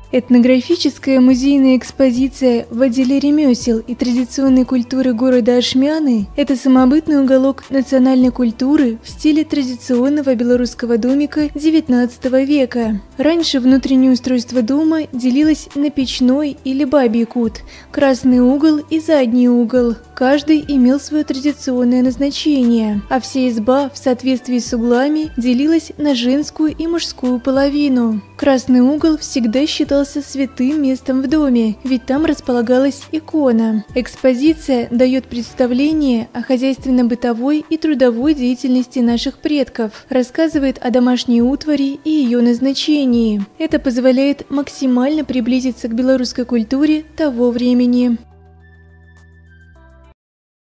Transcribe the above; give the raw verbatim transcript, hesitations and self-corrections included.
Этнографическая музейная экспозиция в отделе ремесел и традиционной культуры города Ашмяны – это самобытный уголок национальной культуры в стиле традиционного белорусского домика девятнадцатого века. Раньше внутреннее устройство дома делилось на печной или бабий кут, красный угол и задний угол. Каждый имел свое традиционное назначение, а вся изба в соответствии с углами делилась на женскую и мужскую половину. Красный угол всегда считался святым местом в доме, ведь там располагалась икона. Экспозиция дает представление о хозяйственно-бытовой и трудовой деятельности наших предков, рассказывает о домашней утвари и ее назначении. Это позволяет максимально приблизиться к белорусской культуре того времени.